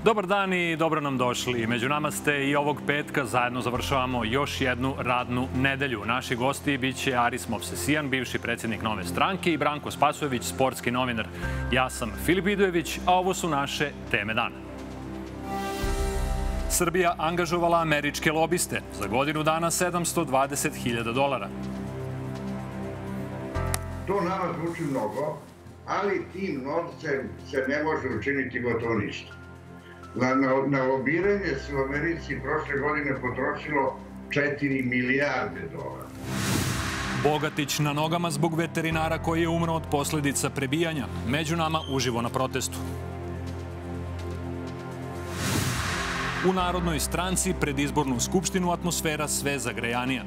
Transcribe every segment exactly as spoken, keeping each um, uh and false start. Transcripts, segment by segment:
Dobar dan i dobro nam došli. Među nama ste i ovog petka. Zajedno završavamo još jednu radnu nedelju. Naši gosti biće Aris Movsesian, bivši predsjednik Nove stranke, i Branko Spasojević, sportski novinar. Ja sam Filip Vidojević, a ovo su naše teme dana. Srbija angažovala američke lobiste. Za godinu dana sedamsto dvadeset hiljada dolara. To nama zvuči mnogo, ali tim novcem se ne može učiniti gotovo ništa. Na, na, na lobiranje se u Americi prošle godine potrošilo četiri milijarde dolara. Bogatić na nogama zbog veterinara koji je umro od posljedica prebijanja. Među nama uživo na protestu. U Narodnoj stranci pred izbornu skupštinu atmosfera sve zagrejanija.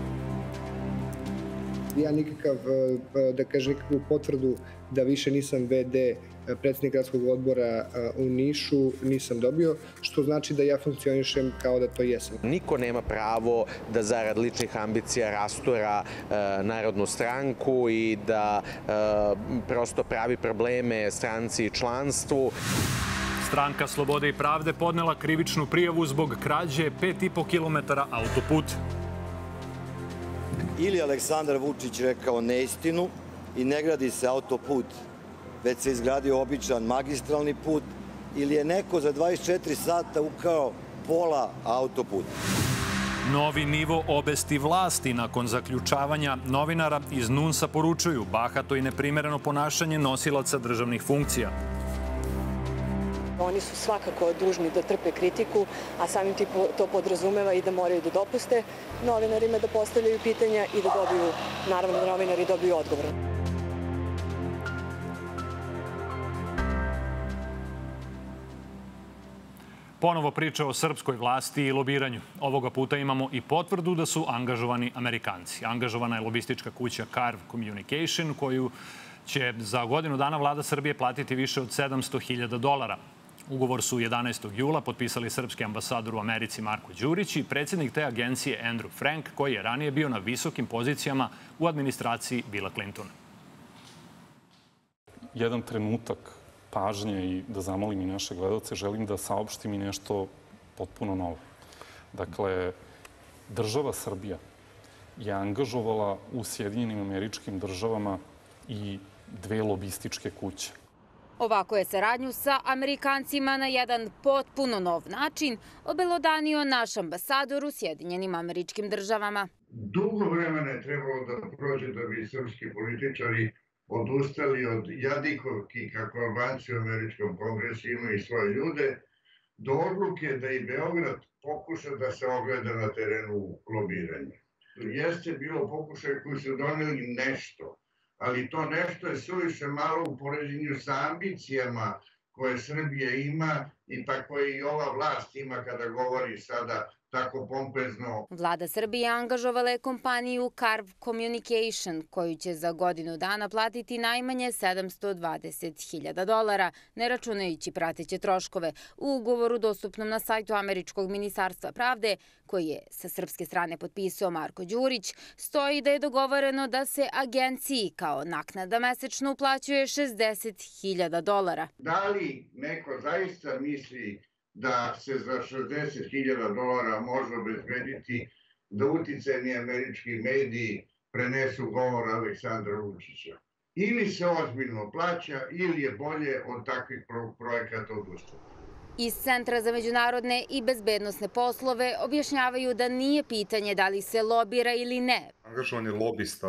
Ja nikakav, da kažem, nikakvu potvrdu da više nisam ve de predsjednik gradskog odbora u Nišu nisam dobio, što znači da ja funkcionišem kao da to jesam. Niko nema pravo da zarad ličnih ambicija rastura Narodnu stranku i da prosto pravi probleme stranci i članstvu. Stranka Slobode i pravde podnela krivičnu prijavu zbog krađe pet i po kilometara autoputa. Ili Aleksandar Vučić rekao neistinu i ne gradi se autoput, već se izgradio običan magistralni put, ili je neko za dvadeset četiri sata ukrao pola autoputa. Novi nivo obesti vlasti nakon zaključavanja novinara iz NUNS-a poručuju bahato i neprimereno ponašanje nosilaca državnih funkcija. Oni su svakako dužni da trpe kritiku, a samim tim to podrazumeva i da moraju da dopuste novinarima da postavljaju pitanja i da dobiju, naravno da novinari dobiju odgovor. Ponovo priča o srpskoj vlasti i lobiranju. Ovoga puta imamo i potvrdu da su angažovani Amerikanci. Angažovana je lobistička kuća Carve Communication, koju će za godinu dana vlada Srbije platiti više od sedamsto hiljada dolara. Ugovor su jedanaestog jula potpisali srpski ambasador u Americi Marko Đurić i predsjednik te agencije Andrew Frank, koji je ranije bio na visokim pozicijama u administraciji Billa Clintona. Jedan trenutak pažnje i da zamolim i naše gledalce, želim da saopštim i nešto potpuno novo. Dakle, država Srbija je angažovala u Sjedinjenim Američkim Državama i dve lobističke kuće. Ovako je saradnju sa Amerikancima na jedan potpuno nov način obelodanio naš ambasador u Sjedinjenim Američkim Državama. Dugo vremena je trebalo da prođe da bi srpski političari odustali od jadikovki kako Albanci u Američkom kongresu imaju svoje ljude, do odluke da i Beograd pokuša da se ogleda na terenu lobiranja. Jeste bilo pokušaj koji su doneli nešto, ali to nešto je suviše malo u poređenju sa ambicijama koje Srbija ima i pa koje i ova vlast ima kada govori sada tako pompezno. Vlada Srbije angažovala je kompaniju Carve Communication, koju će za godinu dana platiti najmanje sedamsto dvadeset hiljada dolara, ne računajući prateće troškove. U ugovoru dostupnom na sajtu Američkog ministarstva pravde, koji je sa srpske strane potpisao Marko Đurić, stoji da je dogovoreno da se agenciji kao naknada mesečno uplaćuje šezdeset hiljada dolara. Da li neko zaista misli da se za šezdeset hiljada dolara može obezbediti da uticajni američki mediji prenesu govor Aleksandra Vučića? Ili se ozbiljno plaća, ili je bolje od takvih projekata odustati. Iz Centra za međunarodne i bezbednosne poslove objašnjavaju da nije pitanje da li se lobira ili ne. Angažovanje lobista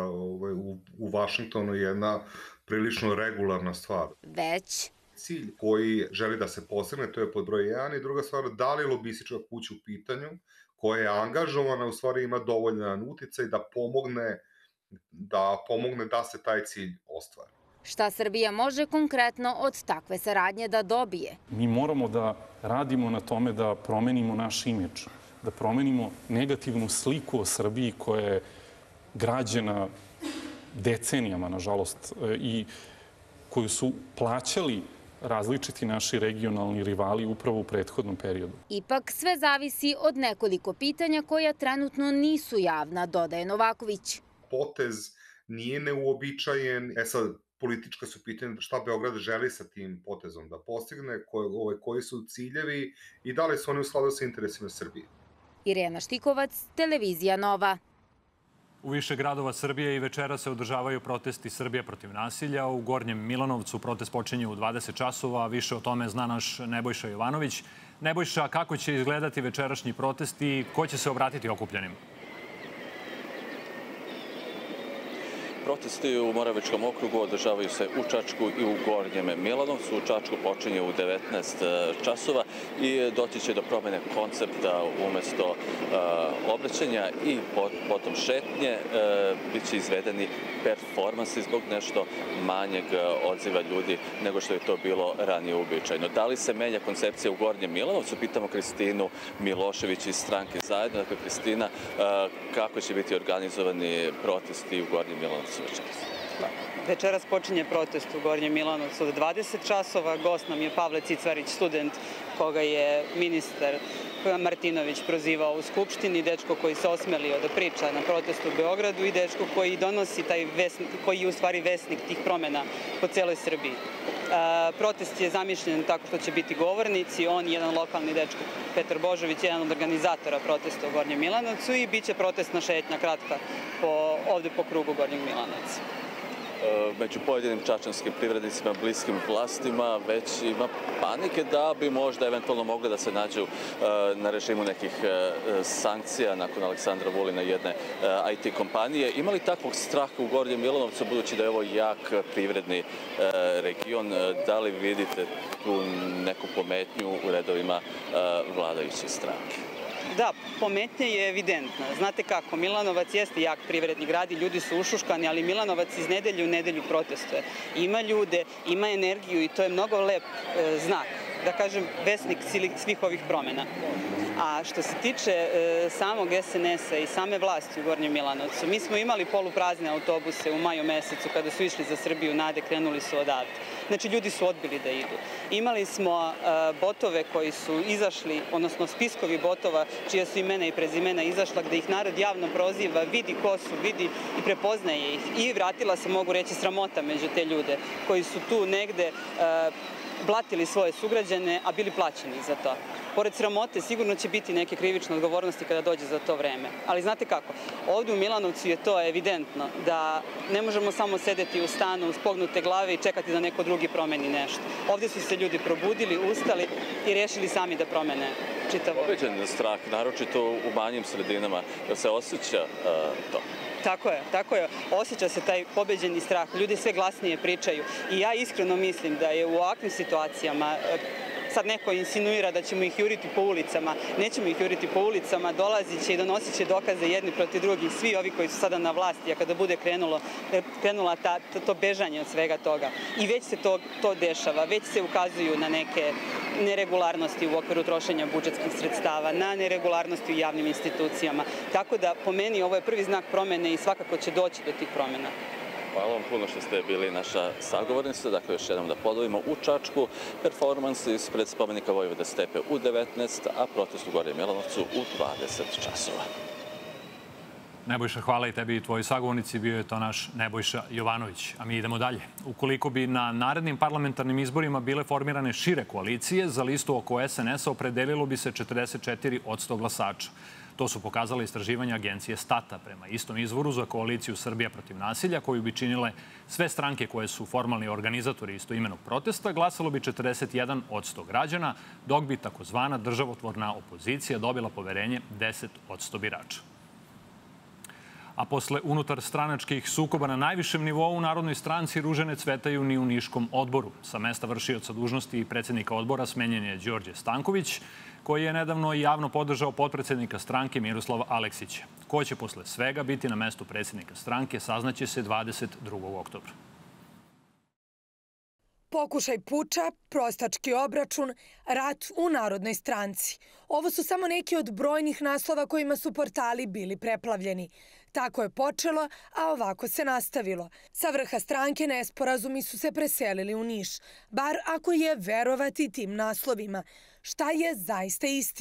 u Vašingtonu je jedna prilično regularna stvar. Već cilj koji želi da se postigne, to je pod broj jedan, i druga stvar, da li lobistička kuća u pitanju koja je angažovana, u stvari ima dovoljan uticaj da pomogne da pomogne da se taj cilj ostvari. Šta Srbija može konkretno od takve saradnje da dobije? Mi moramo da radimo na tome da promenimo naš imidž, da promenimo negativnu sliku o Srbiji koja je građena decenijama, nažalost, i koju su plaćali različiti naši regionalni rivali upravo u prethodnom periodu. Ipak sve zavisi od nekoliko pitanja koja trenutno nisu javna, dodaje Novaković. Potez nije neuobičajen. E sad, politička su pitanja šta Beograd želi sa tim potezom da postigne, koji, ovaj, koji su ciljevi i da li su oni u skladu sa interesima Srbije. Irena Štikovac, Televizija Nova. U više gradova Srbije i večera se održavaju protesti Srbija protiv nasilja. U Gornjem Milanovcu protest počinje u dvadeset časova, a više o tome zna naš Nebojša Jovanović. Nebojša, kako će izgledati večerašnji protest i ko će se obratiti okupljanima? Protesti u Moravičkom okrugu održavaju se u Čačku i u Gornjem Milanovcu. U Čačku počinje u devetnaest časova i doći će do promene koncepta umesto uh, obraćanja i potom šetnje. Uh, biće izvedeni performansi zbog nešto manjeg odziva ljudi nego što je to bilo ranije uobičajeno. Da li se menja koncepcija u Gornjem Milanovcu? Pitamo Kristinu Milošević iz stranke Zajedno. Dakle, Kristina, uh, kako će biti organizovani protesti u Gornjem Milanovcu večeras? Večeras počinje protest u Gornjem Milanovcu od dvadeset časova. Gost nam je Pavle Cicvarić, student koga je ministar Martinović prozivao u Skupštini, dečko koji se osmelio da priča na protestu u Beogradu i dečko koji donosi taj vesnik, koji je u stvari vesnik tih promena po celoj Srbiji. E, protest je zamišljen tako što će biti govornici, on jedan lokalni dečko, Petar Božović, jedan od organizatora protesta u Gornjem Milanovcu i bit će protestna šetnja kratka po, ovde po krugu Gornjeg Milanovca. Među pojedinim čačanskim privrednicima, bliskim vlastima, već ima panike da bi možda eventualno mogli da se nađu na režimu nekih sankcija nakon Aleksandra Vulina, jedne I T kompanije. Ima li takvog straha u Gornjem Milanovcu, budući da je ovo jak privredni region? Da li vidite tu neku pometnju u redovima vladajuće stranke? Da, pometnja je evidentna. Znate kako, Milanovac jeste jak privredni grad i ljudi su ušuškani, ali Milanovac iz nedelju u nedelju protestuje. Ima ljude, ima energiju i to je mnogo lep e, znak, da kažem, vesnik svih ovih promena. A što se tiče e, samog S N S-a i same vlasti u Gornjem Milanovcu, mi smo imali poluprazne autobuse u maju mesecu kada su išli za Srbiju Nade, krenuli su odavde. Znači, ljudi su odbili da idu. Imali smo e, botove koji su izašli, odnosno spiskovi botova čija su imena i prezimena izašla, gde ih narod javno proziva, vidi ko su, vidi i prepoznaje ih. I vratila se, mogu reći, sramota među te ljude koji su tu negde e, blatili svoje sugrađane, a bili plaćeni za to. Pored sramote, sigurno će biti neke krivične odgovornosti kada dođe za to vreme. Ali znate kako, ovdje u Milanovcu je to evidentno, da ne možemo samo sedeti u stanu, spognute glave i čekati da neko drugi promeni nešto. Ovdje su se ljudi probudili, ustali i rešili sami da promene čitavo. Pobeđen strah, naročito u manjim sredinama, da se osjeća uh, to. Tako je, tako je. Osjeća se taj pobeđeni strah. Ljudi sve glasnije pričaju. I ja iskreno mislim da je u ovakvim situacijama, sad neko insinuira da ćemo ih juriti po ulicama. Nećemo ih juriti po ulicama, dolazit će i donosit će dokaze jedni protiv drugih, svi ovi koji su sada na vlasti, a kada bude krenulo, krenula ta, to bežanje od svega toga. I već se to, to dešava, već se ukazuju na neke neregularnosti u okviru trošenja budžetskih sredstava, na neregularnosti u javnim institucijama. Tako da, po meni, ovo je prvi znak promene i svakako će doći do tih promena. Hvala vam puno što ste bili naša sagovornica. Dakle, još jednom da ponovimo, u Čačku performans ispred spomenika Vojvode Stepe u devetnaest, a protest u Gornjem Milanovcu u dvadeset časova. Nebojša, hvala i tebi i tvoji sagovornici. Bio je to naš Nebojša Jovanović. A mi idemo dalje. Ukoliko bi na narednim parlamentarnim izborima bile formirane šire koalicije, za listu oko S N S-a opredelilo bi se četrdeset četiri posto glasača. To su pokazale istraživanja agencije Stata. Prema istom izvoru za koaliciju Srbija protiv nasilja, koju bi činile sve stranke koje su formalni organizatori istoimenog protesta, glasalo bi četrdeset jedan posto građana, dok bi takozvana državotvorna opozicija dobila poverenje deset posto birača. A posle unutar stranačkih sukoba na najvišem nivou u Narodnoj stranci ruže ne cvetaju ni u Niškom odboru. Sa mesta vršioca dužnosti i predsjednika odbora smenjen je Đorđe Stanković, koji je nedavno i javno podržao potpredsednika stranke Miroslava Aleksića. Ko će posle svega biti na mestu predsjednika stranke, saznaće se dvadeset drugog oktobra. Pokušaj puča, prostački obračun, rat u Narodnoj stranci. Ovo su samo neki od brojnih naslova kojima su portali bili preplavljeni. Tako je počelo, a ovako se nastavilo. Sa vrha stranke nesporazumi su se preselili u Niš, bar ako je verovati tim naslovima. Šta je zaista istina?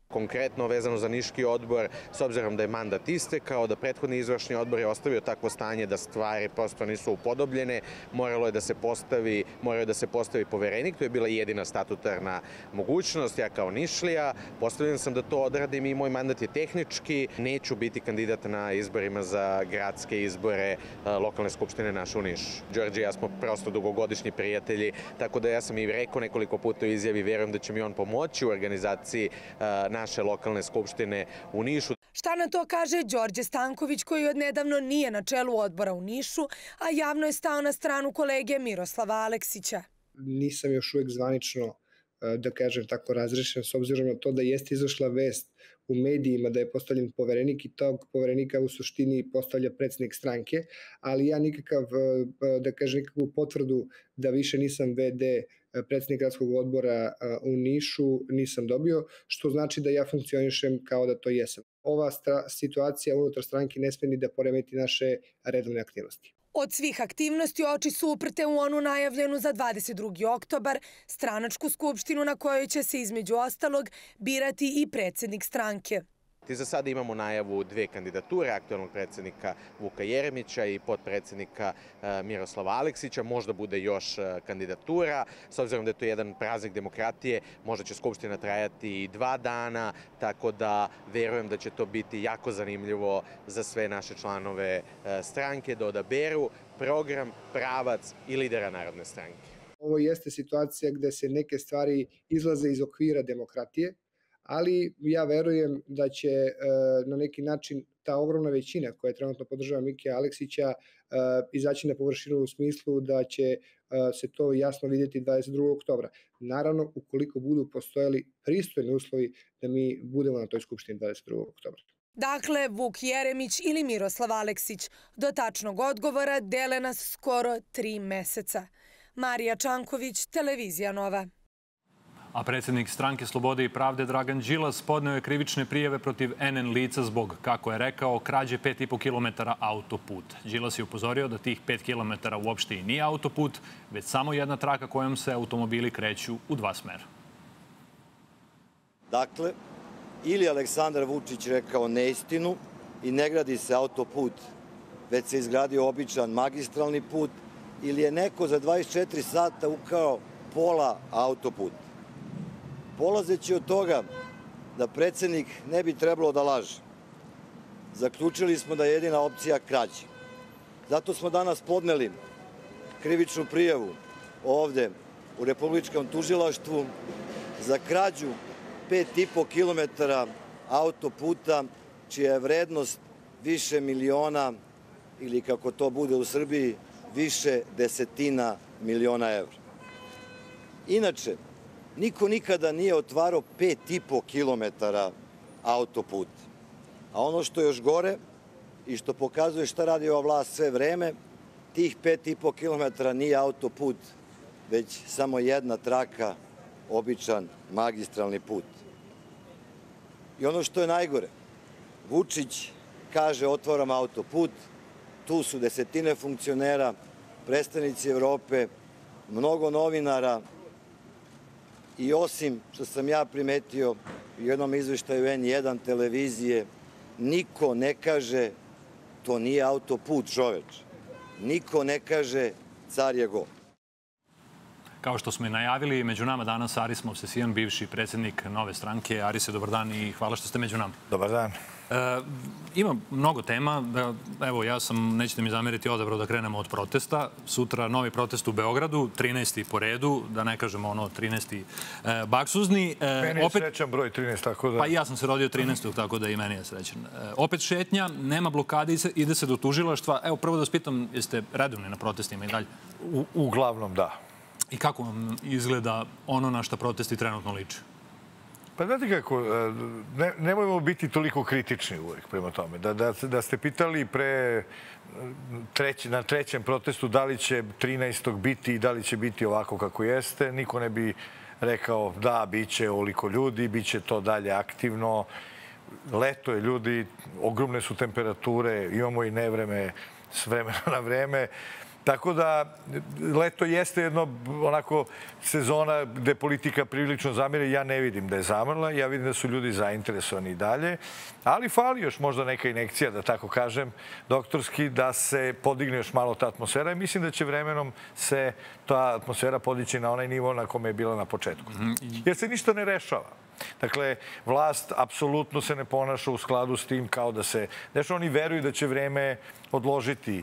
Konkretno vezano za Niški odbor, s obzirom da je mandat istekao, da prethodni izvršni odbor je ostavio takvo stanje da stvari prosto nisu upodobljene, moralo je da se postavi, morao je da se postavi poverenik, to je bila jedina statutarna mogućnost. Ja kao Nišlija postavljen sam da to odradim i moj mandat je tehnički. Neću biti kandidat na izborima za gradske izbore lokalne skupštine naše u Nišu. Đorđe i ja smo prosto dugogodišnji prijatelji, tako da ja sam i rekao nekoliko puta u izjavi, verujem da će mi on pomoći u organizaciji naše lokalne skupštine u Nišu. Šta na to kaže Đorđe Stanković, koji odnedavno nije na čelu odbora u Nišu, a javno je stao na stranu kolege Miroslava Aleksića. Nisam još uvek zvanično, da kažem tako, razrešen, s obzirom na to da jeste izašla vest u medijima da je postavljen poverenik i tog poverenika u suštini postavlja predsjednik stranke, ali ja nikakav, da kažem, nikakvu potvrdu da više nisam ve de predsjednik gradskog odbora u Nišu nisam dobio, što znači da ja funkcionišem kao da to jesam. Ova situacija unutar stranke ne sme ni da poremeti naše redovne aktivnosti. Od svih aktivnosti oči su uprte u onu najavljenu za dvadeset drugi oktobar, stranačku skupštinu na kojoj će se između ostalog birati i predsjednik stranke. Za sada imamo najavu dve kandidature, aktualnog predsjednika Vuka Jeremića i potpredsjednika Miroslava Aleksića. Možda bude još kandidatura. S obzirom da je to jedan praznik demokratije, možda će skupština trajati i dva dana, tako da verujem da će to biti jako zanimljivo za sve naše članove stranke da odaberu program, pravac i lidera Narodne stranke. Ovo jeste situacija gde se neke stvari izlaze iz okvira demokratije, ali ja verujem da će na neki način ta ogromna većina koja trenutno podržava Mike Aleksića izaći na površinu u smislu da će se to jasno vidjeti dvadeset drugog oktobra. Naravno, ukoliko budu postojali pristojni uslovi da mi budemo na toj skupštini dvadeset drugog oktobra. Dakle, Vuk Jeremić ili Miroslav Aleksić. Do tačnog odgovora dele nas skoro tri meseca. Marija Čanković, Televizija Nova. A predsjednik Stranke slobode i pravde Dragan Đilas podneo je krivične prijave protiv en en lica zbog, kako je rekao, krađe pet i po kilometara autoputa. Đilas je upozorio da tih pet kilometara uopšte i nije autoput, već samo jedna traka kojom se automobili kreću u dva smera. Dakle, ili Aleksandar Vučić rekao neistinu i ne gradi se autoput, već se izgradio običan magistralni put, ili je neko za dvadeset četiri sata ukrao pola autoputa. Polazeći od toga da predsjednik ne bi trebalo da laže, zaključili smo da je jedina opcija krađa. Zato smo danas podneli krivičnu prijavu ovde u Republičkom tužilaštvu za krađu pet i po kilometara autoputa, čija je vrednost više miliona, ili kako to bude u Srbiji, više desetina miliona evra. Inače, niko nikada nije otvarao pet i po kilometara autoputa. A ono što je još gore i što pokazuje šta radi ova vlast sve vreme, tih pet i po kilometara nije autoput, već samo jedna traka, običan magistralni put. I ono što je najgore, Vučić kaže otvaram autoput, tu su desetine funkcionera, predstavnici Evrope, mnogo novinara, i osim što sam ja primetio u jednom izveštaju en jedan televizije, niko ne kaže to nije autoput, čoveč. Niko ne kaže car je gol. Kao što smo i najavili, među nama danas Aris Movsesian, bivši predsjednik Nove stranke. Arise, dobar dan i hvala što ste među nama. Dobar dan. E, ima mnogo tema. Evo, ja sam, nećete mi zameriti, odabrao da krenemo od protesta. Sutra novi protest u Beogradu, trinaesti po redu, da ne kažemo ono trinaesti e, baksuzni. E, meni je opet srećan broj trinaest, tako da... Pa i ja sam se rodio trinaestog, tako da i meni je srećan. E, opet šetnja, nema blokade, ide se do tužilaštva. Evo, prvo da vas pitam, jeste redovni na protestima i dalje? U, uglavnom, da. I kako vam izgleda ono na što protesti trenutno liče? Pa znate kako, ne, nemojmo biti toliko kritični uvijek prema tome. Da, da, da ste pitali pre treć, na trećem protestu da li će trinaestog biti i da li će biti ovako kako jeste, niko ne bi rekao da, bit će ovoliko ljudi, bit će to dalje aktivno. Leto je ljudi, ogromne su temperature, imamo i nevreme s vremena na vreme. Tako da leto jeste jedno onako sezona gde politika prilično zamire. Ja ne vidim da je zamrla. Ja vidim da su ljudi zainteresovani i dalje. Ali fali još možda neka injekcija, da tako kažem, doktorski, da se podigne još malo ta atmosfera. I mislim da će vremenom se ta atmosfera podići na onaj nivo na kome je bila na početku. Jer se ništa ne rešava. Dakle, vlast apsolutno se ne ponaša u skladu s tim kao da se... Znači, oni veruju da će vreme odložiti,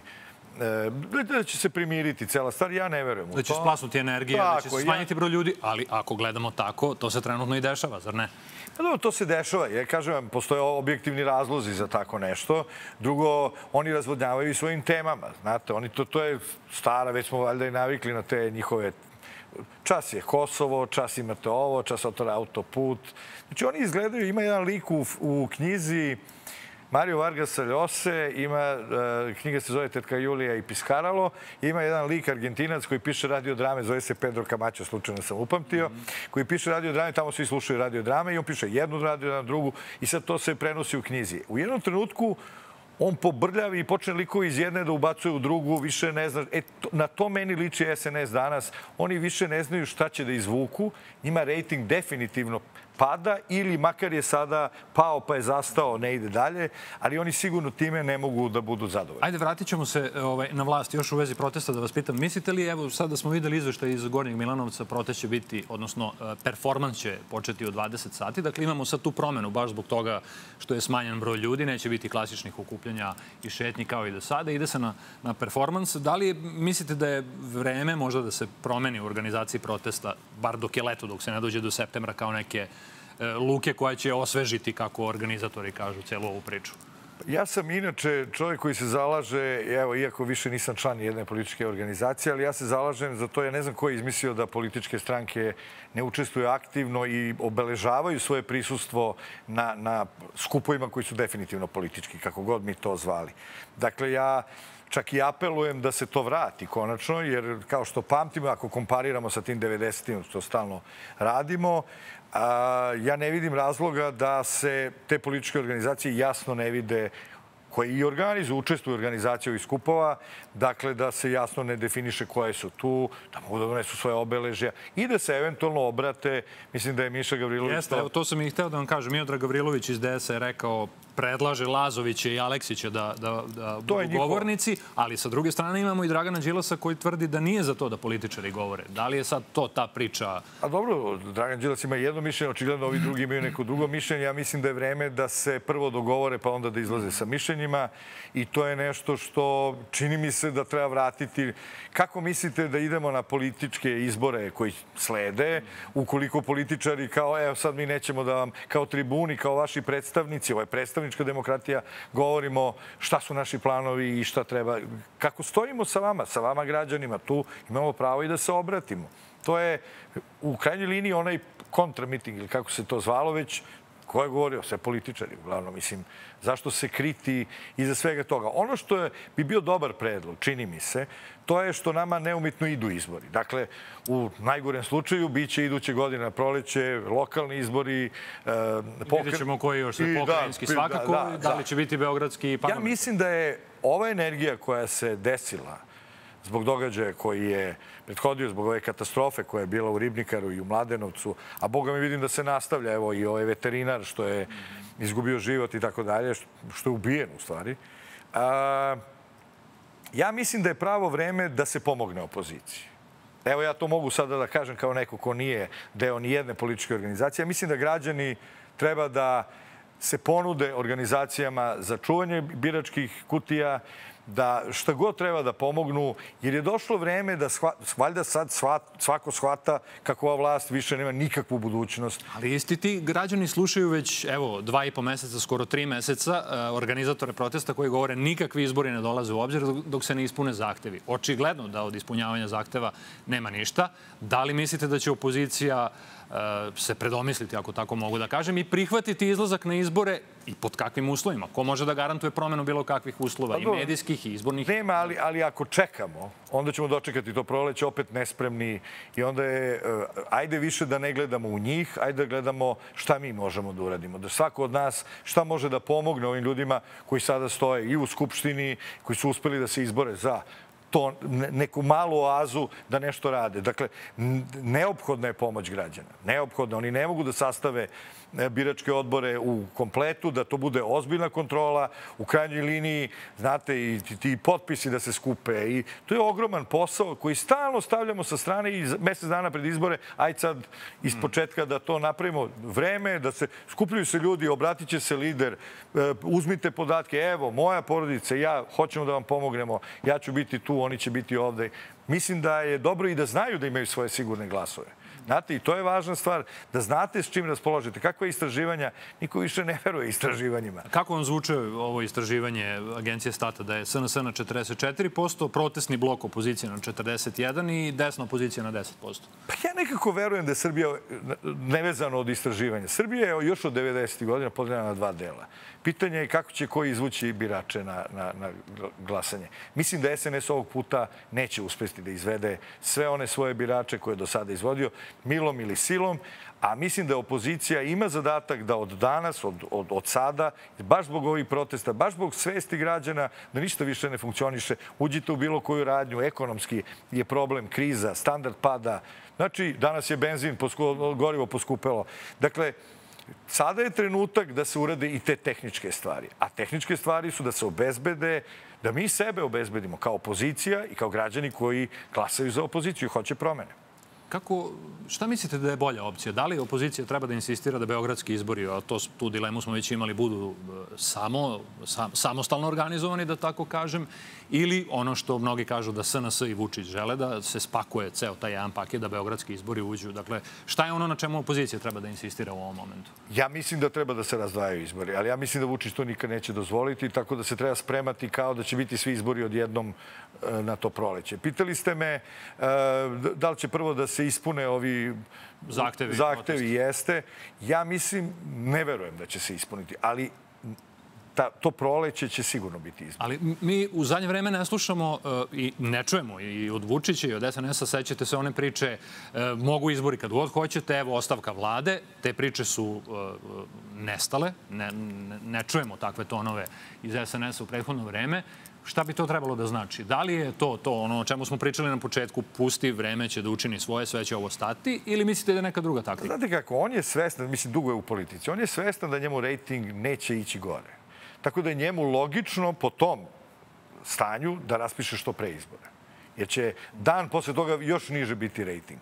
da će se primiriti cela stvar. Ja ne verujem u to. Da će splasnuti energije, da će se smanjiti broj ljudi, ali ako gledamo tako, to se trenutno i dešava, zar ne? No, to se dešava. Ja kažem vam, postoje objektivni razlozi za tako nešto. Drugo, oni razvodnjavaju i svojim temama. Znate, oni to, to je stara, već smo valjda i navikli na te njihove... Čas je Kosovo, čas imate ovo, čas otvara autoput. Znači, oni izgledaju, ima jedan lik u, u knjizi Mario Vargasa Llose, ima, uh, knjiga se zove Tetka Julija i Piskaralo, ima jedan lik Argentinac koji piše radiodrame, zove se Pedro Camacho, slučajno sam upamtio, mm -hmm. koji piše radiodrame, tamo svi slušaju radiodrame i on piše jednu radiodramu, drugu i sad to se prenosi u knjizi. U jednom trenutku on pobrljavi i počne likovi iz jedne da ubacuje u drugu, više ne zna... E, to, na to meni liči S N S danas. Oni više ne znaju šta će da izvuku. Njima rejting definitivno pada ili makar je sada pao pa je zastao, ne ide dalje, ali oni sigurno time ne mogu da budu zadovoljni. Ajde, vratit ćemo se ovaj, na vlast još u vezi protesta da vas pitam. Mislite li, evo sad da smo videli izveštaj iz Gornjeg Milanovca, protest će biti, odnosno performans će početi u dvadeset sati. Dakle, imamo sad tu promenu baš zbog toga što je smanjen broj ljudi, neće biti klasičnih okupljanja i šetnji kao i do sada. Ide se na, na performans. Da li mislite da je vreme možda da se promeni u organizaciji protesta, bar dok je leto, dok se ne dođe do septembra kao neke luke koja će osvežiti, kako organizatori kažu, celu ovu priču? Ja sam inače čovjek koji se zalaže, evo, iako više nisam član jedne političke organizacije, ali ja se zalažem za to, ja ne znam ko je izmislio da političke stranke ne učestvuju aktivno i obeležavaju svoje prisustvo na, na skupovima koji su definitivno politički, kako god mi to zvali. Dakle, ja čak i apelujem da se to vrati konačno, jer kao što pamtimo, ako kompariramo sa tim devedesetim, što stalno radimo, a, ja ne vidim razloga da se te političke organizacije jasno ne vide, koje i organizuju, učestvuju u organizaciji ovih skupova, dakle da se jasno ne definiše koje su tu, da mogu da donesu svoje obeležja i da se eventualno obrate. Mislim da je Miša Gavrilović... Jeste, evo to sam i hteo da vam kažem. Miodrag Gavrilović iz D S A je rekao, predlaže Lazovića i Aleksića da, da, da budu govornici, ali sa druge strane imamo i Dragana Đilasa koji tvrdi da nije za to da političari govore. Da li je sad to ta priča? A dobro, Dragan Đilas ima jedno mišljenje, očigledno ovi drugi imaju neko drugo mišljenje. Ja mislim da je vreme da se prvo dogovore pa onda da izlaze sa mišljenjima i to je nešto što čini mi se da treba vratiti. Kako mislite da idemo na političke izbore koji slede, ukoliko političari kao, evo sad mi nećemo da vam kao tribuni, kao vaši predstavnici, ovo je predstavnička demokratija, govorimo šta su naši planovi i šta treba, kako stojimo sa vama, sa vama građanima, tu imamo pravo i da se obratimo. To je u krajnjoj liniji onaj kontramiting, ili kako se to zvalo već, ko je govorio? Sve političari, uglavnom, mislim, zašto se kriti iza svega toga? Ono što je, bi bio dobar predlog, čini mi se, to je što nama neumitno idu izbori. Dakle, u najgorem slučaju biće iduće godine na proleće, lokalni izbori. E, Vidjet ćemo koji još sve pokrajinski svakako, da, da, da li će biti beogradski i parlamentarni. Ja mislim da je ova energija koja se desila zbog događaja koji je prethodio, zbog ove katastrofe koja je bila u Ribnikaru i u Mladenovcu, a Boga mi vidim da se nastavlja, evo i ovaj veterinar što je izgubio život i tako dalje, što je ubijen u stvari. A, ja mislim da je pravo vreme da se pomogne opoziciji. Evo ja to mogu sada da kažem kao neko ko nije deo ni jedne političke organizacije. Ja mislim da građani treba da se ponude organizacijama za čuvanje biračkih kutija, da šta god treba da pomognu, jer je došlo vreme da valjda sad svako shvata kako ova vlast više nema nikakvu budućnost. Ali isti ti građani slušaju već, evo, dva i po meseca, skoro tri meseca, organizatore protesta koji govore nikakvi izbori ne dolaze u obzir dok se ne ispune zahtevi. Očigledno da od ispunjavanja zahteva nema ništa. Da li mislite da će opozicija se predomisliti, ako tako mogu da kažem, i prihvatiti izlazak na izbore i pod kakvim uslovima? Ko može da garantuje promenu bilo kakvih uslova, i medijskih, i izbornih? Nema, ali, ali ako čekamo, onda ćemo dočekati to proleće opet nespremni i onda je, ajde više da ne gledamo u njih, ajde da gledamo šta mi možemo da uradimo. Da svako od nas šta može da pomogne ovim ljudima koji sada stoje i u Skupštini, koji su uspeli da se izbore za to, neku malu oazu da nešto rade. Dakle, neophodna je pomoć građana. Neophodna. Oni ne mogu da sastave biračke odbore u kompletu, da to bude ozbiljna kontrola. U krajnjoj liniji, znate, i ti potpisi da se skupe. I to je ogroman posao koji stalno stavljamo sa strane i mesec dana pred izbore, ajde sad iz početka da to napravimo. Vreme da se skupljaju se ljudi, obratit će se lider, uzmite podatke, evo, moja porodica, ja, hoćemo da vam pomognemo, ja ću biti tu, oni će biti ovde. Mislim da je dobro i da znaju da imaju svoje sigurne glasove. Znate, i to je važna stvar, da znate s čim raspoložite. Kakve istraživanja? Niko više ne veruje istraživanjima. Kako vam zvuče ovo istraživanje Agencije Stata, da je S N S na četrdeset četiri posto, protestni blok opozicije na četrdeset jedan posto i desna opozicija na deset posto? Pa ja nekako verujem da je Srbija nevezano od istraživanja. Srbija je još od devedesetih godina podeljena na dva dela. Pitanje je kako će koji izvući birače na, na, na glasanje. Mislim da S N S ovog puta neće uspesti da izvede sve one svoje birače koje je do sada izvodio, milom ili silom, a mislim da opozicija ima zadatak da od danas, od, od, od sada, baš zbog ovih protesta, baš zbog svesti građana, da ništa više ne funkcioniše, uđite u bilo koju radnju, ekonomski je problem, kriza, standard pada. Znači, danas je benzin, posku, gorivo poskupelo. Dakle, sada je trenutak da se urade i te tehničke stvari. A tehničke stvari su da se obezbede, da mi sebe obezbedimo kao opozicija i kao građani koji glasaju za opoziciju i hoće promene. Kako, šta mislite da je bolja opcija? Da li opozicija treba da insistira da beogradski izbori, a to, tu dilemu smo već imali, budu samo, sam, samostalno organizovani, da tako kažem, ili ono što mnogi kažu da S N S i Vučić žele, da se spakuje ceo taj jedan paket, da beogradski izbori uđu? Dakle, šta je ono na čemu opozicija treba da insistira u ovom momentu? Ja mislim da treba da se razdvajaju izbori, ali ja mislim da Vučić to nikad neće dozvoliti, tako da se treba spremati kao da će biti svi izbori odjednom na to proleće. Pitali ste me da li će prvo da se ispune ovi zahtevi. Zahtevi jeste. Ja mislim, ne verujem da će se ispuniti, ali ta, to proleće će sigurno biti izbor. Ali mi u zadnje vreme ne slušamo uh, i ne čujemo i od Vučića i od S N S-a, sećate se one priče, uh, mogu izbori kad god hoćete, evo ostavka vlade. Te priče su uh, nestale, ne, ne, ne čujemo takve tonove iz S N S-a u prethodno vreme. Šta bi to trebalo da znači? Da li je to to ono o čemu smo pričali na početku, pusti, vreme će da učini svoje, sve će ovo stati, ili mislite da je neka druga taktika? Znate kako, on je svestan, mislim, dugo je u politici, on je svestan da njemu rejting neće ići gore. Tako da je njemu logično po tom stanju da raspiše što pre izbora. Jer će dan posle toga još niže biti rejting.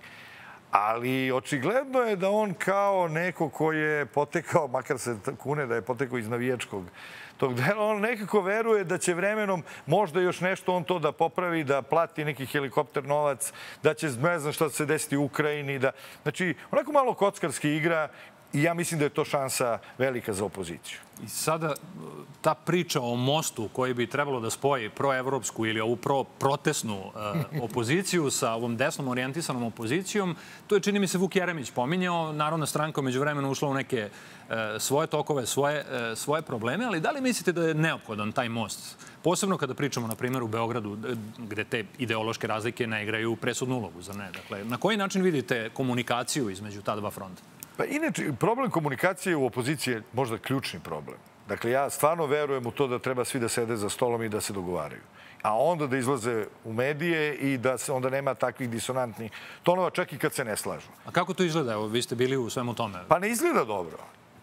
Ali očigledno je da on kao neko ko je potekao, makar se kune da je potekao iz navijačkog tog dela, on nekako veruje da će vremenom možda još nešto on to da popravi, da plati neki helikopter novac, da će ne znam šta se desiti u Ukrajini. Da... Znači, onako malo kockarski igra i ja mislim da je to šansa velika za opoziciju. I sada ta priča o mostu koji bi trebalo da spoji proevropsku ili ovu pro-protestnu uh, opoziciju sa ovom desnom orijentisanom opozicijom, to je, čini mi se, Vuk Jeremić pominjao. Narodna stranka među vremenu ušla u neke uh, svoje tokove, svoje, uh, svoje probleme, ali da li mislite da je neophodan taj most? Posebno kada pričamo, na primjer, u Beogradu, gde te ideološke razlike ne igraju presudnu ulogu, zar ne? Dakle, na koji način vidite komunikaciju između ta dva fronta? Pa inače, problem komunikacije u opoziciji je možda ključni problem. Dakle, ja stvarno verujem u to da treba svi da sede za stolom i da se dogovaraju. A onda da izlaze u medije i da se onda nema takvih disonantnih tonova, čak i kad se ne slažu. A kako to izgleda? Evo, vi ste bili u svemu tome. Pa ne izgleda dobro.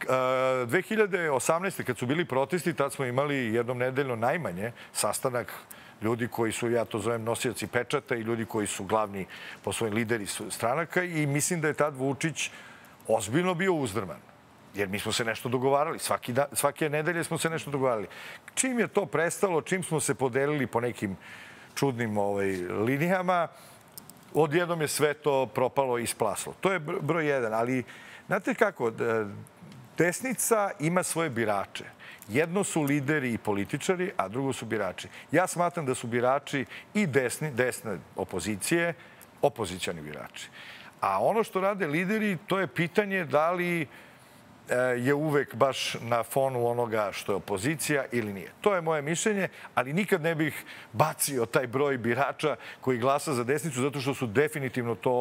dve hiljade osamnaeste. kad su bili protesti, tad smo imali jednom nedeljno najmanje sastanak ljudi koji su, ja to zovem, nosioci pečata i ljudi koji su glavni po svojim lideri stranaka i mislim da je tad Vučić ozbiljno bio uzdrman. Jer mi smo se nešto dogovarali. Svaki da, svake nedelje smo se nešto dogovarali. Čim je to prestalo, čim smo se podelili po nekim čudnim ovaj, linijama, odjednom je sve to propalo i isplaslo. To je broj jedan. Ali, znate kako, desnica ima svoje birače. Jedno su lideri i političari, a drugo su birači. Ja smatram da su birači i desni, desne opozicije, opozicijani birači. A ono što rade lideri, to je pitanje da li je uvek baš na fonu onoga što je opozicija ili nije. To je moje mišljenje, ali nikad ne bih bacio taj broj birača koji glasa za desnicu, zato što su definitivno to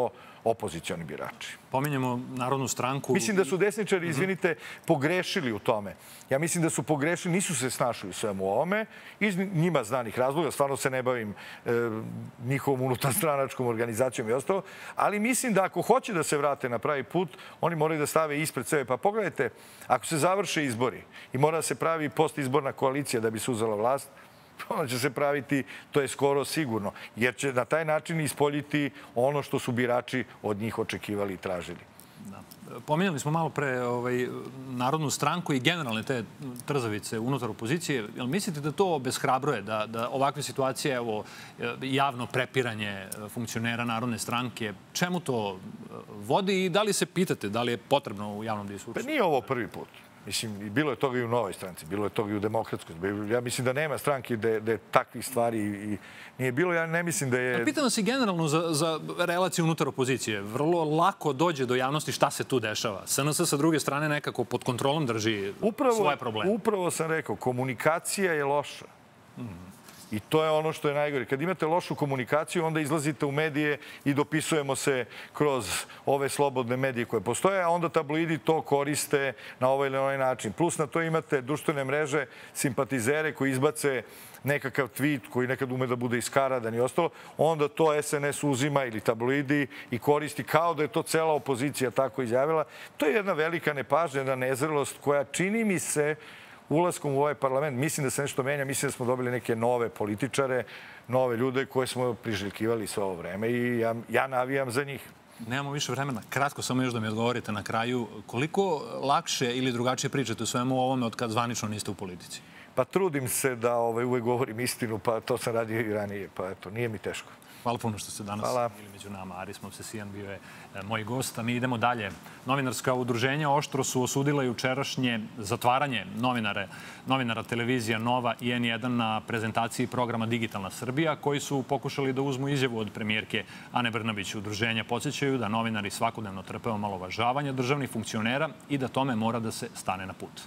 opozicioni birači. Pominjemo Narodnu stranku. Mislim da su desničari, izvinite, pogrešili u tome. Ja mislim da su pogrešili, nisu se snašli u svemu ovome, iz njima znanih razloga, stvarno se ne bavim e, njihovom unutarstranačkom organizacijom i ostalo, ali mislim da ako hoće da se vrate na pravi put, oni moraju da stave ispred sebe. Pa pogledajte, ako se završe izbori i mora da se pravi postizborna koalicija da bi se uzela vlast, ona će se praviti, to je skoro sigurno, jer će na taj način ispoljiti ono što su birači od njih očekivali i tražili. Pominjali smo malo pre ovaj, Narodnu stranku i generalne te trzavice unutar opozicije. Jel mislite da to obeshrabruje, da, da ovakve situacije, evo, javno prepiranje funkcionera Narodne stranke, čemu to vodi i da li se pitate da li je potrebno u javnom diskursu? Pa nije ovo prvi put. Mislim, bilo je toga i u Novoj stranci, bilo je toga i u Demokratskoj. Ja mislim da nema stranki da je takvih stvari i nije bilo. Ja ne mislim da je... Pitam vas i generalno za, za relaciju unutar opozicije. Vrlo lako dođe do javnosti šta se tu dešava. S N S sa druge strane nekako pod kontrolom drži upravo, svoje probleme. Upravo sam rekao, komunikacija je loša. Mm. I to je ono što je najgore. Kad imate lošu komunikaciju, onda izlazite u medije i dopisujemo se kroz ove slobodne medije koje postoje, a onda tabloidi to koriste na ovaj ili onaj način. Plus na to imate društvene mreže, simpatizere koji izbace nekakav tweet koji nekad ume da bude iskaradan i ostalo, onda to S N S uzima ili tabloidi i koristi kao da je to cela opozicija tako izjavila. To je jedna velika nepažnja, jedna nezrelost koja čini mi se ulaskom u ovaj parlament, mislim da se nešto menja, mislim da smo dobili neke nove političare, nove ljude koje smo priželjkivali sve ovo vreme i ja, ja navijam za njih. Nemamo više vremena. Kratko, samo još da mi odgovorite na kraju. Koliko lakše ili drugačije pričate o svemu ovome od kad zvanično niste u politici? Pa trudim se da ovaj, uvek govorim istinu, pa to sam radio i ranije, pa eto, nije mi teško. Hvala puno što ste danas Hvala. bili među nama. Aris Movsesian bio je moj gost, a mi idemo dalje. Novinarska udruženja oštro su osudila jučerašnje zatvaranje novinare, novinara televizija Nova i N jedan na prezentaciji programa Digitalna Srbija, koji su pokušali da uzmu izjavu od premijerke Ane Brnabić. Udruženja podsjećaju da novinari svakodnevno trpe omalovažavanja državnih funkcionera i da tome mora da se stane na put.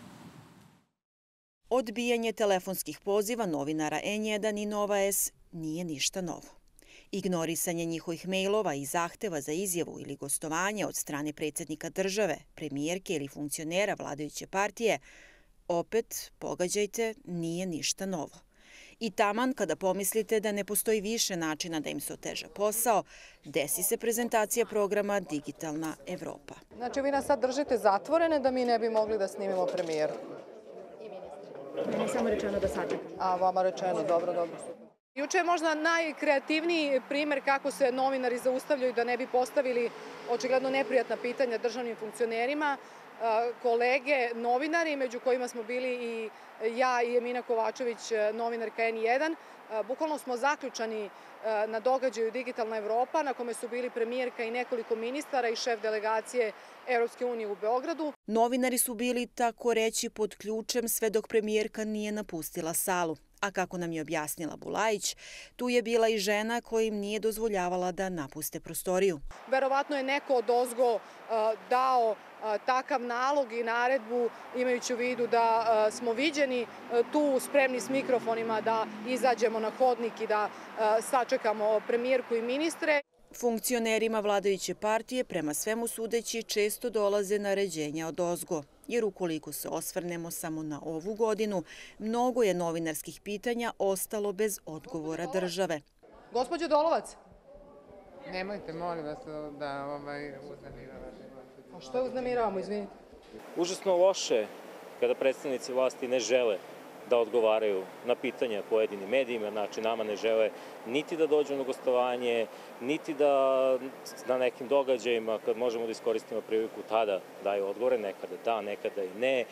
Odbijanje telefonskih poziva novinara N jedan i Nova S nije ništa novo. Ignorisanje njihovih mejlova i zahteva za izjavu ili gostovanje od strane predsjednika države, premijerke ili funkcionera vladajuće partije, opet, pogađajte, nije ništa novo. I taman kada pomislite da ne postoji više načina da im se oteža posao, desi se prezentacija programa Digitalna Evropa. Znači, vi nas sad držite zatvorene da mi ne bi mogli da snimimo premijeru. Meni je samo rečeno da sačekam. A, vama rečeno, dobro, dobro. Juče je možda najkreativniji primer kako se novinari zaustavljaju da ne bi postavili očigledno neprijatna pitanja državnim funkcionerima. Kolege novinari, među kojima smo bili i ja i Emina Kovačević, novinarka N jedan, bukvalno smo zaključani na događaju Digitalna Evropa, na kome su bili premijerka i nekoliko ministara i šef delegacije Evropske unije u Beogradu. Novinari su bili, tako reći, pod ključem sve dok premijerka nije napustila salu. A kako nam je objasnila Bulajić, tu je bila i žena koja im nije dozvoljavala da napuste prostoriju. Verovatno je neko od ozgo dao takav nalog i naredbu, imajući u vidu da smo viđeni tu spremni s mikrofonima da izađemo na hodnik i da sačekamo premijerku i ministre. Funkcionerima vladajuće partije prema svemu sudeći često dolaze naređenja od ozgo. Jer ukoliko se osvrnemo samo na ovu godinu, mnogo je novinarskih pitanja ostalo bez odgovora države. Gospođo Dolovac? Nemojte, molim vas, da uznemiravate. A što je uznemiravamo, izvinite? Užasno loše kada predstavnici vlasti ne žele da odgovaraju na pitanja pojedinim medijima, znači nama ne žele niti da dođu na gostovanje, niti da na nekim događajima, kad možemo da iskoristimo priliku, tada daju odgovore, nekada da, nekada i ne.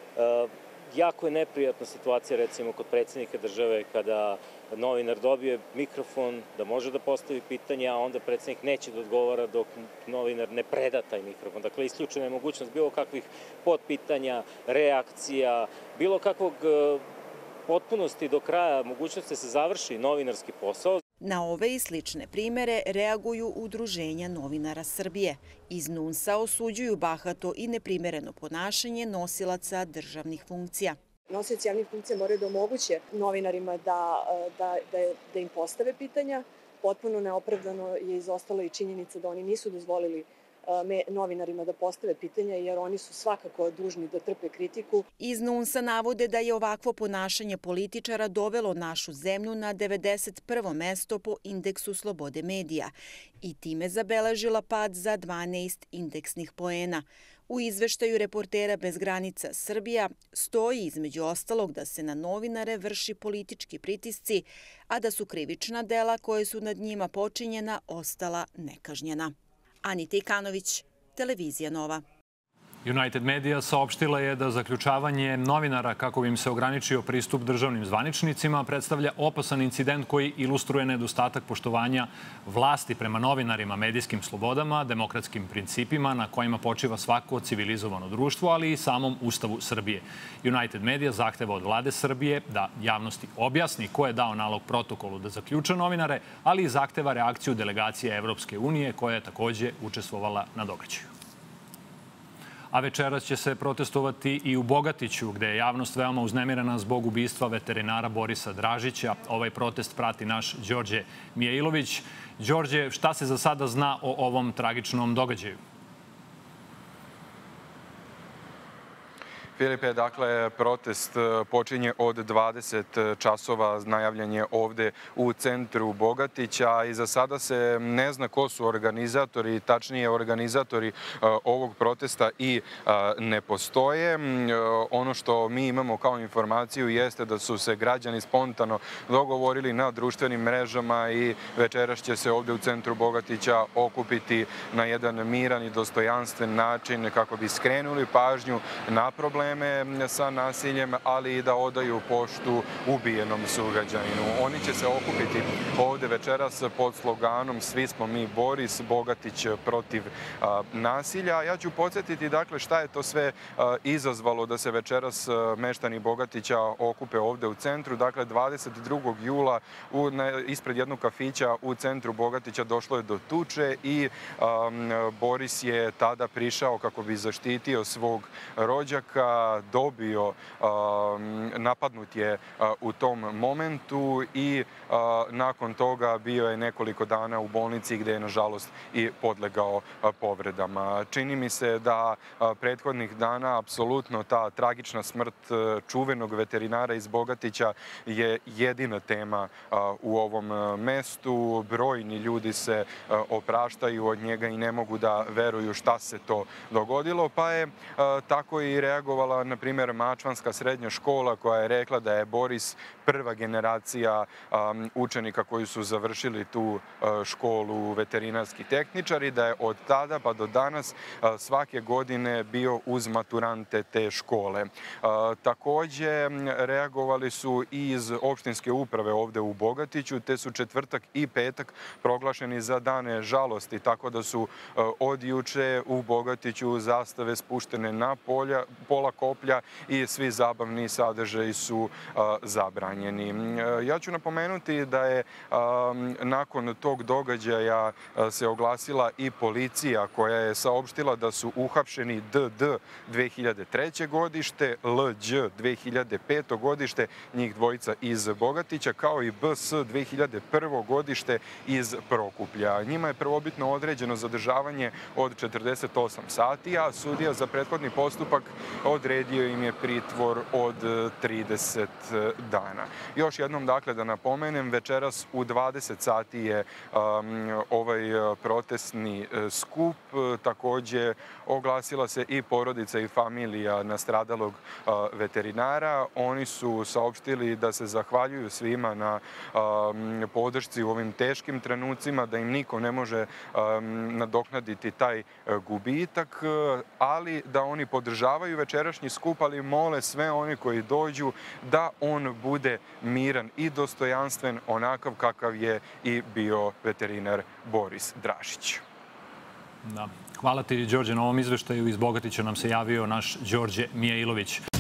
Jako je neprijatna situacija, recimo, kod predsjednika države, kada novinar dobije mikrofon, da može da postavi pitanje, a onda predsjednik neće da odgovara dok novinar ne preda taj mikrofon. Dakle, isključena je mogućnost bilo kakvih potpitanja, reakcija, bilo kakvog potpunosti do kraja mogućnosti da se završi novinarski posao. Na ove i slične primere reaguju Udruženja novinara Srbije. Iz NUNS-a osuđuju bahato i neprimereno ponašanje nosilaca državnih funkcija. Nosioci javnih funkcija moraju da omoguće novinarima da, da, da, da im postave pitanja, Potpuno neopravdano je izostala i činjenica da oni nisu dozvolili novinarima da postave pitanja, jer oni su svakako dužni da trpe kritiku. Iz NUNS-a navode da je ovakvo ponašanje političara dovelo našu zemlju na devedeset prvo mesto po indeksu slobode medija i time zabeležila pad za dvanaest indeksnih poena. U izveštaju Reportera bez granica Srbija stoji između ostalog da se na novinare vrši politički pritisci, a da su krivična dela koje su nad njima počinjena ostala nekažnjena. Anita Ikanović, Televizija Nova. United Media saopštila je da zaključavanje novinara kako bi im se ograničio pristup državnim zvaničnicima predstavlja opasan incident koji ilustruje nedostatak poštovanja vlasti prema novinarima, medijskim slobodama, demokratskim principima na kojima počiva svako civilizovano društvo, ali i samom Ustavu Srbije. United Media zahteva od vlade Srbije da javnosti objasni ko je dao nalog protokolu da zaključa novinare, ali i zahteva reakciju delegacije Evropske unije koja je takođe učestvovala na događaju. A večeras će se protestovati i u Bogatiću, gde je javnost veoma uznemirena zbog ubistva veterinara Borisa Dražića. Ovaj protest prati naš Đorđe Mijailović. Đorđe, šta se za sada zna o ovom tragičnom događaju? Filipe, dakle, protest počinje od dvadeset časova, najavljen je ovde u centru Bogatića i za sada se ne zna ko su organizatori, tačnije organizatori ovog protesta i ne postoje. Ono što mi imamo kao informaciju jeste da su se građani spontano dogovorili na društvenim mrežama i večeras će se ovde u centru Bogatića okupiti na jedan miran i dostojanstven način kako bi skrenuli pažnju na problem sa nasiljem, ali i da odaju poštu ubijenom sugrađaninu. Oni će se okupiti ovde večeras pod sloganom Svi smo mi Boris, Bogatić protiv nasilja. Ja ću podsjetiti, dakle, šta je to sve izazvalo da se večeras meštani Bogatića okupe ovde u centru. Dakle, dvadeset drugog jula ispred jednog kafića u centru Bogatića došlo je do tuče i Boris je tada prišao kako bi zaštitio svog rođaka, dobio, napadnut je u tom momentu i nakon toga bio je nekoliko dana u bolnici gde je nažalost i podlegao povredama. Čini mi se da prethodnih dana apsolutno ta tragična smrt čuvenog veterinara iz Bogatića je jedina tema u ovom mestu. Brojni ljudi se opraštaju od njega i ne mogu da veruju šta se to dogodilo, pa je tako i reagovala na primjer Mačvanska srednja škola koja je rekla da je Boris prva generacija učenika koji su završili tu školu veterinarski tehničari, da je od tada pa do danas svake godine bio uz maturante te škole. Takođe reagovali su i iz opštinske uprave ovde u Bogatiću, te su četvrtak i petak proglašeni za dane žalosti, tako da su od juče u Bogatiću zastave spuštene na polja, pola koplja i svi zabavni sadržaji su zabranjeni. Ja ću napomenuti da je nakon tog događaja se oglasila i policija koja je saopštila da su uhapšeni D D dve hiljade treće. godište, L Đ dve hiljade peto. godište, njih dvojica iz Bogatića, kao i B S dve hiljade prvo. godište iz Prokuplja. Njima je prvobitno određeno zadržavanje od četrdeset osam sati, a sudija za prethodni postupak odredio im je pritvor od trideset dana. Još jednom, dakle, da napomenem, večeras u dvadeset sati je um, ovaj protestni skup. Takođe, oglasila se i porodica i familija nastradalog uh, veterinara. Oni su saopštili da se zahvaljuju svima na um, podršci u ovim teškim trenucima, da im niko ne može um, nadoknaditi taj uh, gubitak, ali da oni podržavaju večerašnji skup, ali mole sve oni koji dođu da on bude miran i dostojanstven, onakav kakav je i bio veterinar Boris Dražić. Da. Hvala ti, Đorđe, na ovom izveštaju. Iz Bogatića nam se javio naš Đorđe Mijailović.